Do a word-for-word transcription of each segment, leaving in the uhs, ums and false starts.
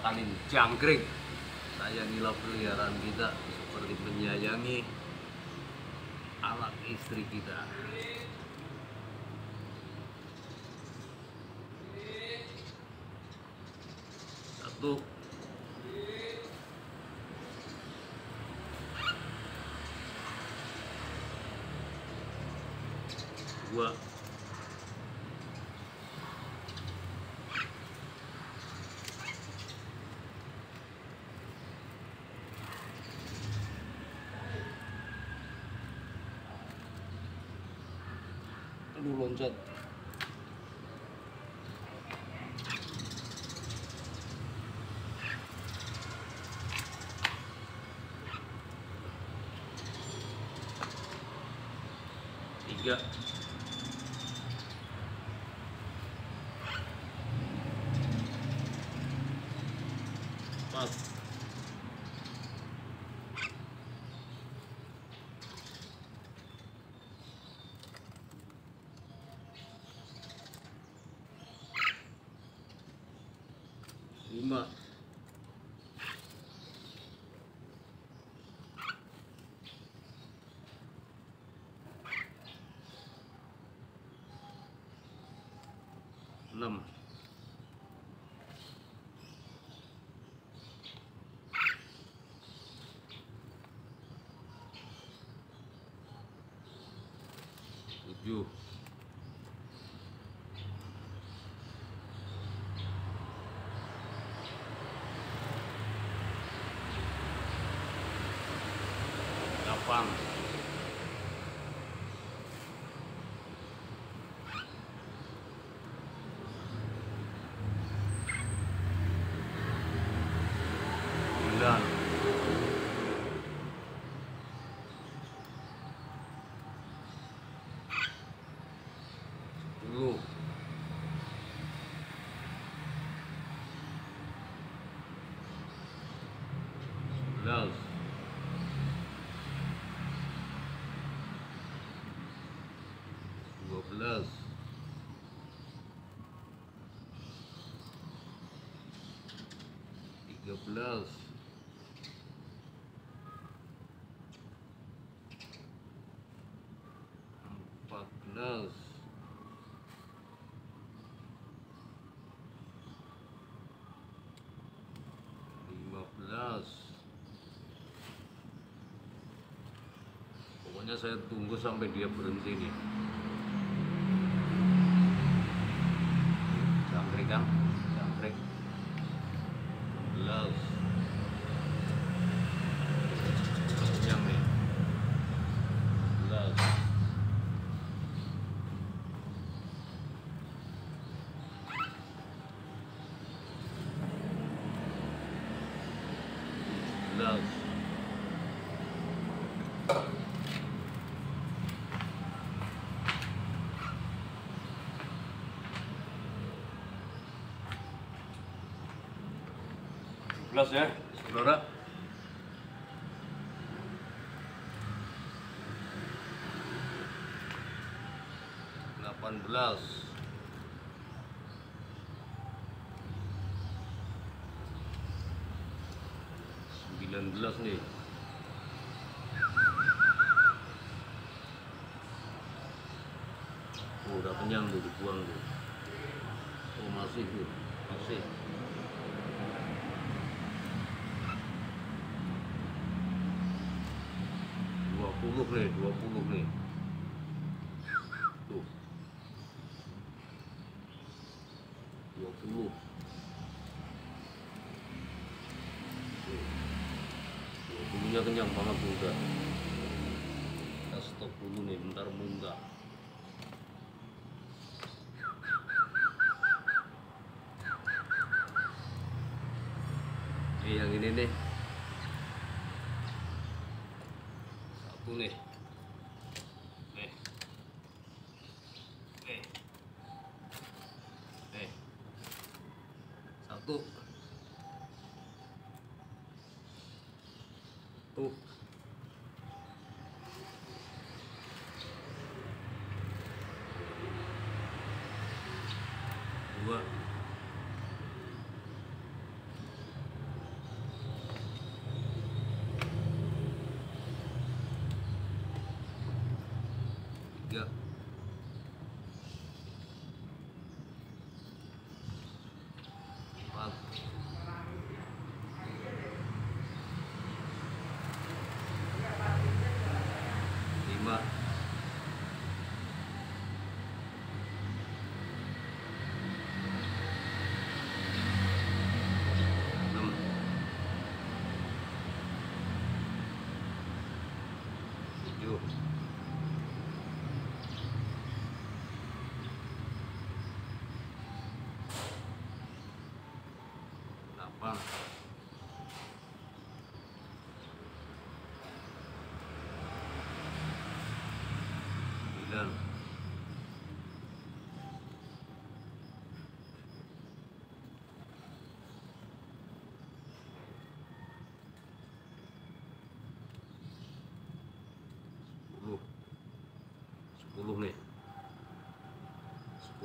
ngakalin jangkrik. Sayangilah peliharaan kita seperti menyayangi anak istri kita. Satu, dua, aduh loncat. Tiga, empat, lima, enam, tujuh, delapan, sembilan, sepuluh, sebelas, dua belas, tiga belas, empat belas, lima belas. Pokoknya saya tunggu sampai dia berhenti nih. Jangkrik kan? Jangkrik. Belas. Kenyang nih. Belas. Belas. Belas ya, saudara. Delapan belas. Sembilan belas nih. Oh, udah kenyang tuh, dibuang tuh. Oh, masih tuh, masih. Dua puluh nih, dua puluh nih. Tuh. Dua puluh. Tuh. Dua puluhnya kenyang banget tuh udah. Kita stop dulu nih, bentar muntah. Ini yang ini nih. Satu nih. Nih. Nih. Nih. Satu. Tuh. Dua.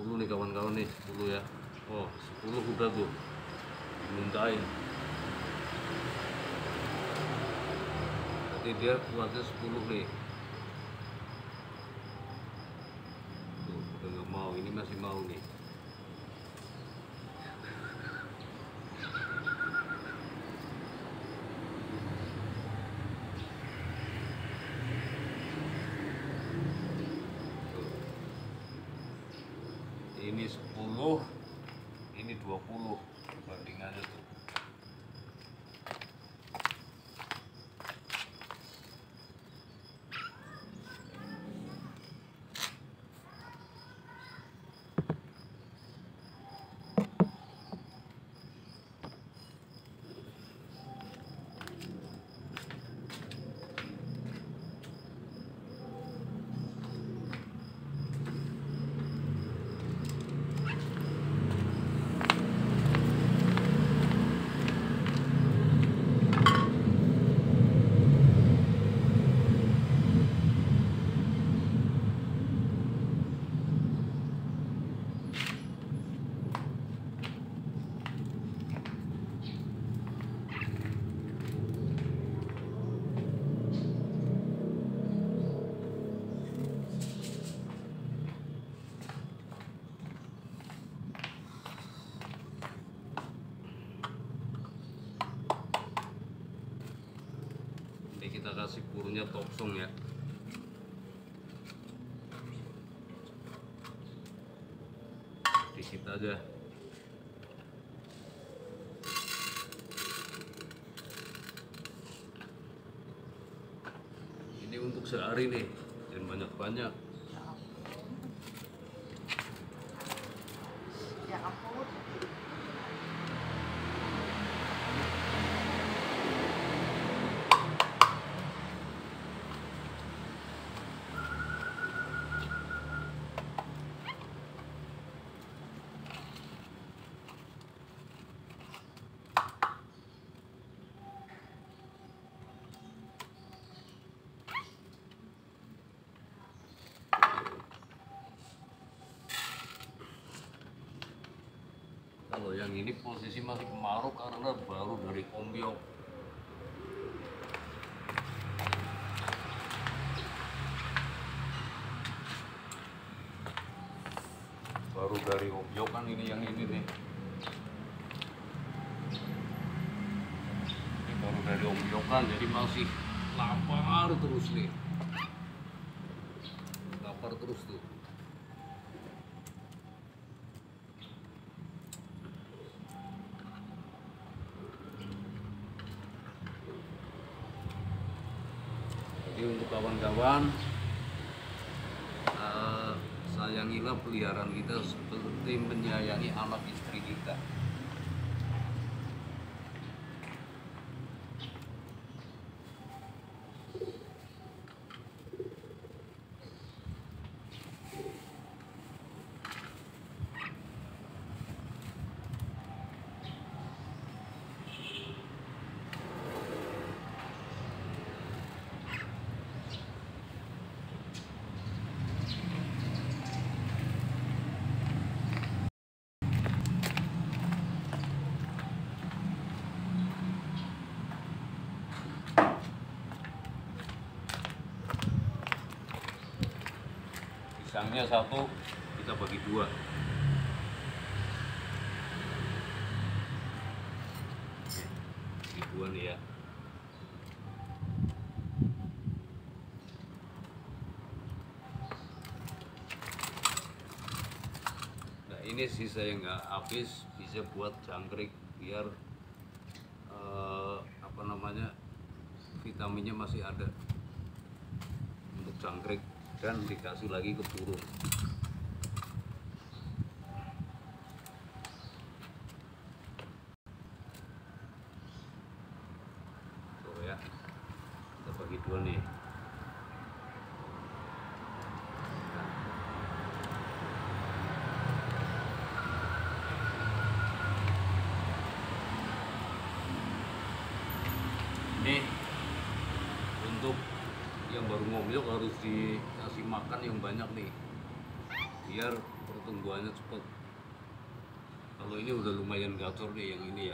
sepuluh nih kawan-kawan nih, sepuluh ya. Oh, sepuluh udah tuh dimintain. Jadi dia kuatnya sepuluh nih. Tuh, udah nggak mau, ini masih mau nih. Ini sepuluh, ini dua puluh, perbandingannya tuh. Kita kasih purunya toksong ya. Dikit aja. Ini untuk sehari nih, dan banyak-banyak. Ya ampun. Kalau yang ini posisi masih kemarau karena baru dari ombyok. Baru dari ombyokan ini yang ini nih. Ini baru dari ombyokan, jadi masih lapar terus nih. Lapar terus tuh. Jadi untuk kawan-kawan, uh, sayangilah peliharaan kita seperti menyayangi anak istri kita. Pisangnya satu, kita bagi dua. Oke, bagi dua nih ya. Nah ini sisa yang nggak habis bisa buat jangkrik biar eh, apa namanya vitaminnya masih ada untuk jangkrik. Dan dikasih lagi ke burung. Tuh ya, kita bagi dua nih. Ini untuk yang baru ngomyok harus dikasih makan yang banyak nih. biar pertumbuhannya cepat. Kalau ini udah lumayan gacor nih yang ini ya.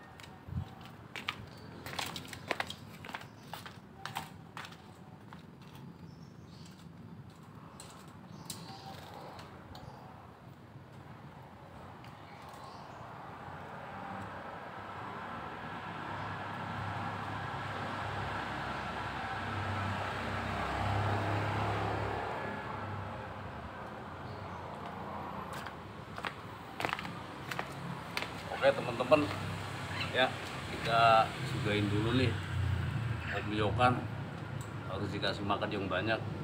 Oke teman-teman, ya kita sudahin dulu nih. Om Yokan harus dikasih makan yang banyak.